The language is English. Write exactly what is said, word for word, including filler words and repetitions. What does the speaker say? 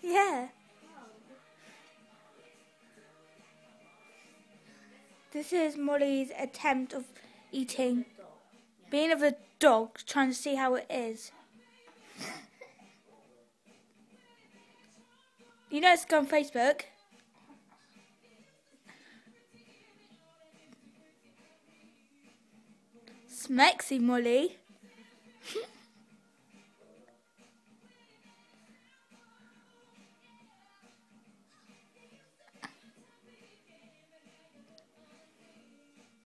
Yeah. This is Molly's attempt of eating, being of a dog, trying to see how it is. You know it's on Facebook. Smexy Molly.